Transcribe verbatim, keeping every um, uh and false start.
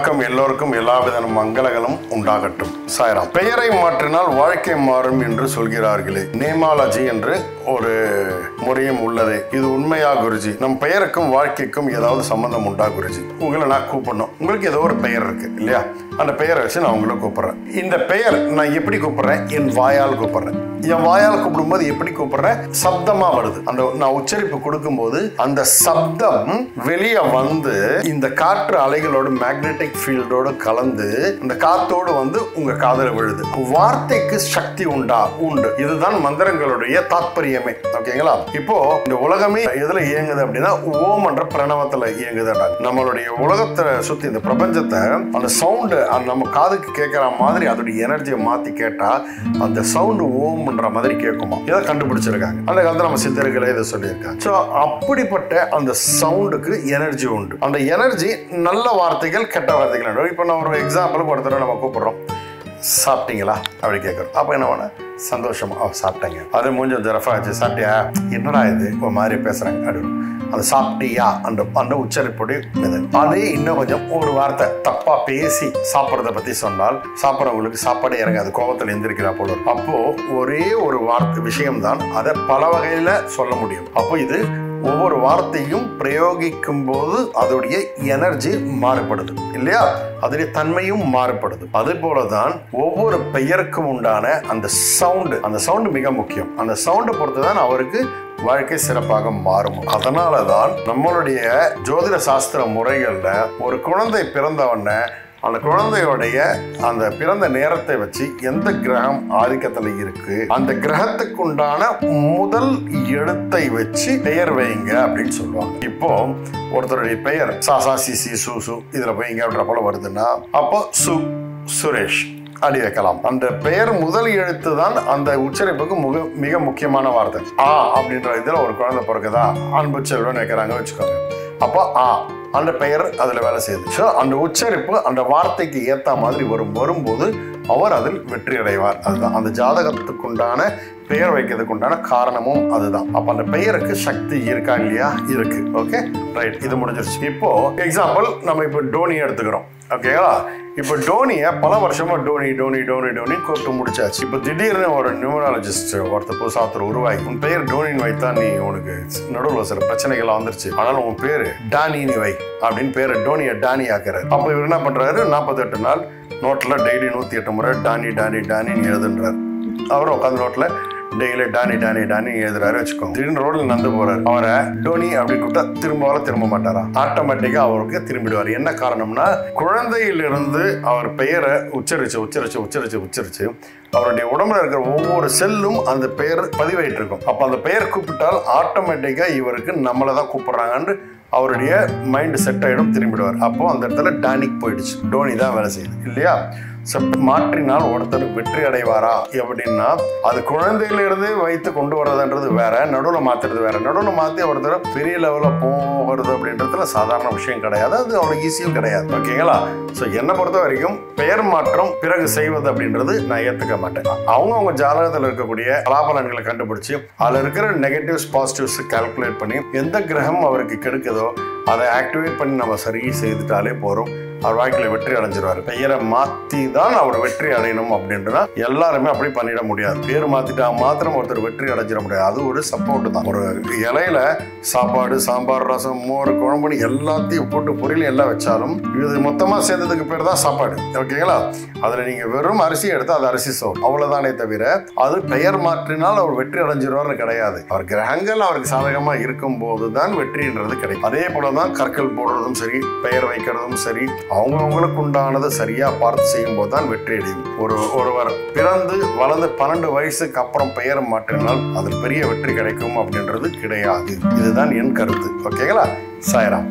வணக்கம். எல்லோருக்கும் எல்லாவித மங்களங்களும் உண்டாகட்டும். சாய்ராம். பெயரை மாற்றினால் வாழ்க்கை மாறும் என்று சொல்கிறார்களே, நேமாலஜி என்று ஒரு முறையும் உள்ளது. இது உண்மையா குருஜி? நம் பெயருக்கும் வாழ்க்கைக்கும் ஏதாவது சம்பந்தம் உண்டா குருஜி? உங்களை நான் கூப்பிடணும். உங்களுக்கு ஏதோ ஒரு பெயர் இருக்கு இல்லையா? அந்த பெயரை வச்சு நான் உங்களை கூப்பிடுறேன். இந்த பெயர் நான் எப்படி கூப்பிடுறேன்? என் வாயால் கூப்பிடுறேன். என் வாயால் கூப்பிடும்போது எப்படி கூப்பிடுறேன்? சப்தமா வருது. அந்த நான் உச்சரிப்பு கொடுக்கும் போது அந்த சப்தம் வெளியே வந்து இந்த காற்று அலைகளோட மேக்னெட்டிக் ஃபீல்டோடு கலந்து இந்த காத்தோடு வந்து உங்க காதல விழுது. வார்த்தைக்கு சக்தி உண்டா? உண்டு. இதுதான் மந்திரங்களுடைய தாத்பரியமே. ஓகேங்களா? இப்போ இந்த உலகமே எதுல இயங்குது அப்படின்னா ஓம் என்ற பிரணவத்துல இயங்குது. நம்மளுடைய உலகத்தை சுத்தி இந்த பிரபஞ்சத்தை அந்த சவுண்டு நம்ம காதுக்கு கேட்கிற மாதிரி அதோடைய எனர்ஜியை மாத்தி கேட்டா அந்த சவுண்டு ஓம்ன்ற மாதிரி கேட்குமா? இதை கண்டுபிடிச்சிருக்காங்க. அந்த காலத்துல நம்ம சித்தர்களே இதை சொல்லியிருக்காங்க. ஸோ அப்படிப்பட்ட அந்த சவுண்டுக்கு எனர்ஜி உண்டு. அந்த எனர்ஜி நல்ல வார்த்தைகள் கெட்ட வார்த்தைகள். இப்போ நான் ஒரு எக்ஸாம்பிளுக்கு ஒருத்தர நம்ம கூப்பிடுறோம், சாப்பிட்டீங்களா அப்படி கேட்குறோம். அப்போ என்ன பண்ண சந்தோஷமா சாப்பிட்டேங்க. அது மூஞ்சம் ஜரஃபா ஆச்சு. சாப்பிட்டியா? என்னடா இது ஒரு மாதிரி பேசுறாங்க அப்படின்னு அந்த சாப்பிட்டியா அந்த அந்த உச்சரிப்பொடி இது. அதே இன்னும் கொஞ்சம் ஒரு வார்த்தை தப்பா பேசி சாப்பிட்றத பத்தி சொன்னால் சாப்பிட்றவங்களுக்கு சாப்பாடு இறங்காது, கோபத்தில் எந்திரிக்கிறா போல. அப்போ ஒரே ஒரு வார்த்தை விஷயம்தான் அதை பல வகையில சொல்ல முடியும். அப்போ இது ஒவ்வொரு வார்த்தையும் பிரயோகிக்கும் போது அதோடைய எனர்ஜி மாறுபடுது இல்லையா? அதோடைய தன்மையும் மாறுபடுது. அதே போலதான் ஒவ்வொரு பெயருக்கும் உண்டான அந்த சவுண்டு அந்த சவுண்டு மிக முக்கியம். அந்த சவுண்டை பொறுத்துதான் அவருக்கு வாழ்க்கை சிறப்பாக மாறும். அதனாலதான் நம்மளுடைய ஜோதிட சாஸ்திர முறைகள்ல ஒரு குழந்தை பிறந்தவன அந்த குழந்தையோடைய அந்த பிறந்த நேரத்தை வச்சு எந்த கிரகம் ஆதிக்கத்துல இருக்கு அந்த கிரகத்துக்கு உண்டான முதல் எழுத்தை வச்சு பெயர் வைங்க அப்படின்னு சொல்லுவாங்க. இப்போ ஒருத்தருடைய பெயர் சாசா சிசி சூசு இதுல வைங்க அப்படின்ற போல வருதுன்னா அப்போ சு சுரேஷ் அடி வைக்கலாம். அந்த பெயர் முதல் எழுத்து தான் அந்த உச்சரிப்புக்கு மிக மிக முக்கியமான வார்த்தை. ஆ அப்படின்ற இதுல ஒரு குழந்தை பிறகுதா அன்பு செல்வன் வைக்கிறாங்க வச்சுக்கோங்க. அப்போ ஆ அந்த பெயர் அதுல வேலை செய்யுது. ஸோ அந்த உச்சரிப்பு அந்த வார்த்தைக்கு ஏத்த மாதிரி வரும் வரும்போது அவர் அதில் வெற்றி அடைவார். அதுதான் அந்த ஜாதகத்துக்குண்டான பெயர் வைக்கிறதுக்கு உண்டான காரணமும் அதுதான். அப்ப அந்த பெயருக்கு சக்தி இருக்கா இல்லையா? இருக்கு. ஓகே ரைட், இது முடிஞ்சிருச்சு. இப்போ எக்ஸாம்பிள் நம்ம இப்போ டோனி எடுத்துக்கிறோம். ஓகேங்களா? இப்போ டோனியை பல வருஷமா டோனி டோனி டோனி டோனி கூப்பிட்டு முடிச்சாச்சு. இப்போ திடீர்னு ஒரு நியூமராலஜிஸ்ட் ஒருத்தர் புதுசா ஒருத்தர் உருவாகி உன் பெயர் டோனின்னு வைத்தா நீ உனக்கு நடுவில் சில பிரச்சனைகள் வந்துருச்சு, அதனால உன் பேரு டானின்னு வை அப்படின்னு பேரை டோனியை டானி ஆக்குறாரு. அப்போ இவர் என்ன பண்றாரு? நாற்பத்தி எட்டு நாள் நோட்ல டெய்லி நூத்தி எட்டு முறை டானி டானி டானின்னு எழுதுன்றாரு. அவரும் உட்காந்து நோட்ல டெய்லி டானி டானி டானி எழுதுறாரு வச்சுக்கோங்க. திடீர்னு ரோட்ல நடந்து போறாரு. அவரை டோனி அப்படின்னு கூப்பிட்டா திரும்ப திரும்ப மாட்டாரா? ஆட்டோமேட்டிக்கா அவருக்கு திரும்பிடுவார். என்ன காரணம்னா குழந்தையிலிருந்து அவர் பெயரை உச்சரிச்சு உச்சரிச்சு உச்சரிச்சு உச்சரிச்சு அவருடைய உடம்புல இருக்கிற ஒவ்வொரு செல்லும் அந்த பெயர் பதிவாயிட்டு இருக்கும். அப்ப அந்த பெயர் கூப்பிட்டால் ஆட்டோமேட்டிக்கா இவருக்கு நம்மளை தான் கூப்பிடுறாங்கன்னு அவருடைய மைண்ட் செட் ஆயிடும், திரும்பிடுவார். அப்போ அந்த இடத்துல டானிக் போயிடுச்சு, டோனி தான் வேலை செய்யுது இல்லையா? மாற்றினால் ஒருத்தர் வெற்றி அடைவாரா அப்படின்னா அது குழந்தையிலிருந்து வைத்து கொண்டு வர்றதுன்றது வேற, நடுவில் மாத்துறது வேற. நடுவில் மாற்றி ஒருத்தர் பெரிய லெவலில் போகிறது அப்படின்றதுல சாதாரண விஷயம் கிடையாது, அது அவ்வளோ ஈஸியும் கிடையாது. ஓகேங்களா? ஸோ என்னை பொறுத்த வரைக்கும் பெயர் மாற்றம் பிறகு செய்வது அப்படின்றது நான் ஏற்றுக்க மாட்டேன். அவங்க அவங்க ஜாதகத்தில் இருக்கக்கூடிய பலாபலன்களை கண்டுபிடிச்சு அதில் இருக்கிற நெகட்டிவ்ஸ் பாசிட்டிவ்ஸ் கால்குலேட் பண்ணி எந்த கிரகம் அவருக்கு கெடுக்குதோ அதை ஆக்டிவேட் பண்ணி நம்ம சரி செய்துட்டாலே போறோம், அவர் வாழ்க்கையில வெற்றி அடைஞ்சிருவாரு. பெயரை மாத்தி தான் அவர் வெற்றி அடையணும் அப்படின்றா எல்லாருமே அப்படி பண்ணிட முடியாது. பேர் மாத்திட்டா மாத்திரம் ஒருத்தர் வெற்றி அடைஞ்சிட முடியாது. அது ஒரு சப்போர்ட் தான். ஒரு இலையில சாப்பாடு சாம்பார் ரசம் மோர் குழம்பு எல்லாத்தையும் போட்டு பொரியல் எல்லாம் வச்சாலும் இது மொத்தமா சேர்ந்ததுக்கு பேர் தான் சாப்பாடு. ஓகேங்களா? அதுல நீங்க வெறும் அரிசி எடுத்து அது அரிசி சோறு அவ்வளவுதானே தவிர அது பெயர் மாற்றினால் அவர் வெற்றி அடைஞ்சிருவார்னு கிடையாது. அவர் கிரகங்கள் அவருக்கு சாதகமா இருக்கும் போதுதான் வெற்றின்றது கிடைக்கும். அதே போலதான் கற்கள் போடுறதும் சரி பெயர் வைக்கிறதும் சரி அவங்கவுங்களுக்கு உண்டானதை சரியா பார்த்து செய்யும் போது தான் வெற்றி அடையும். ஒரு ஒருவர் பிறந்து வளர்ந்து பன்னெண்டு வயசுக்கு அப்புறம் பெயர் மாற்றினால் அதில் பெரிய வெற்றி கிடைக்கும் அப்படின்றது கிடையாது. இதுதான் என் கருத்து. ஓகேங்களா? சாய்ராம்.